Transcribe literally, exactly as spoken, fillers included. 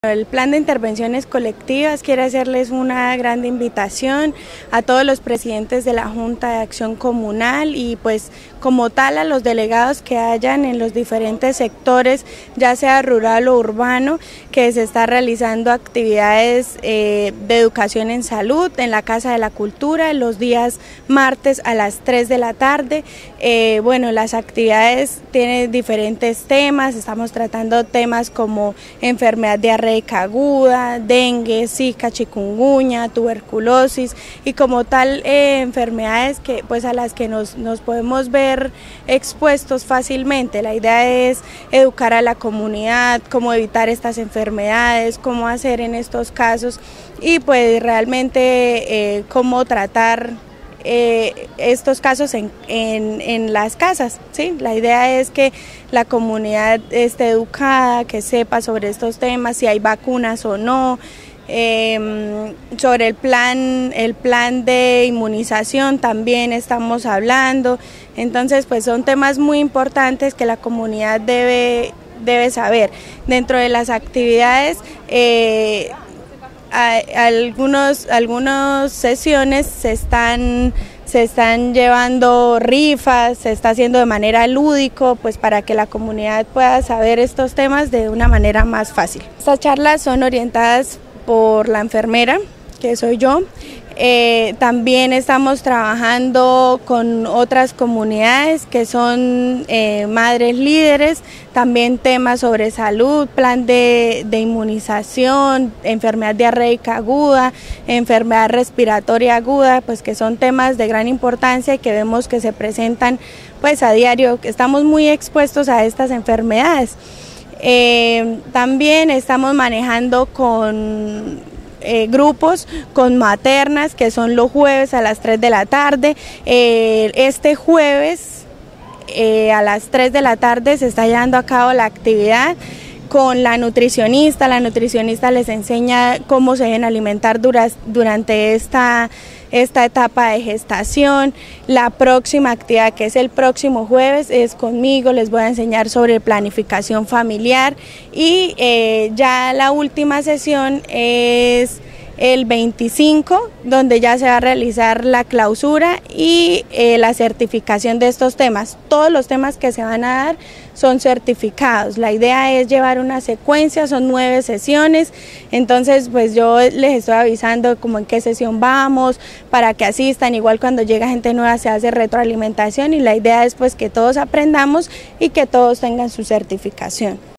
El plan de intervenciones colectivas quiere hacerles una gran invitación a todos los presidentes de la Junta de Acción Comunal y pues como tal a los delegados que hayan en los diferentes sectores, ya sea rural o urbano, que se está realizando actividades eh, de educación en salud en la Casa de la Cultura los días martes a las tres de la tarde. Eh, bueno, las actividades tienen diferentes temas, estamos tratando temas como enfermedad diarreica aguda, dengue, zika, chikungunya, tuberculosis y como tal eh, enfermedades que pues a las que nos, nos podemos ver expuestos fácilmente. La idea es educar a la comunidad, cómo evitar estas enfermedades, cómo hacer en estos casos y pues realmente eh, cómo tratar Eh, estos casos en, en, en las casas, ¿sí? La idea es que la comunidad esté educada, que sepa sobre estos temas, si hay vacunas o no, eh, sobre el plan, el plan de inmunización también estamos hablando, entonces pues son temas muy importantes que la comunidad debe, debe saber. Dentro de las actividades, eh, Algunos, algunas sesiones se están, se están llevando rifas, se está haciendo de manera lúdico, pues para que la comunidad pueda saber estos temas de una manera más fácil. Estas charlas son orientadas por la enfermera, que soy yo. Eh, también estamos trabajando con otras comunidades que son eh, madres líderes, también temas sobre salud, plan de, de inmunización, enfermedad diarreica aguda, enfermedad respiratoria aguda, pues que son temas de gran importancia y que vemos que se presentan pues a diario, que estamos muy expuestos a estas enfermedades. Eh, también estamos manejando con Eh, grupos con maternas que son los jueves a las tres de la tarde. Eh, este jueves eh, a las tres de la tarde se está llevando a cabo la actividad con la nutricionista. La nutricionista les enseña cómo se deben alimentar duras, durante esta, esta etapa de gestación. La próxima actividad, que es el próximo jueves, es conmigo, les voy a enseñar sobre planificación familiar y eh, ya la última sesión es el veinticinco, donde ya se va a realizar la clausura y eh, la certificación de estos temas. Todos los temas que se van a dar son certificados. La idea es llevar una secuencia, son nueve sesiones, entonces pues yo les estoy avisando como en qué sesión vamos, para que asistan. Igual cuando llega gente nueva se hace retroalimentación y la idea es pues que todos aprendamos y que todos tengan su certificación.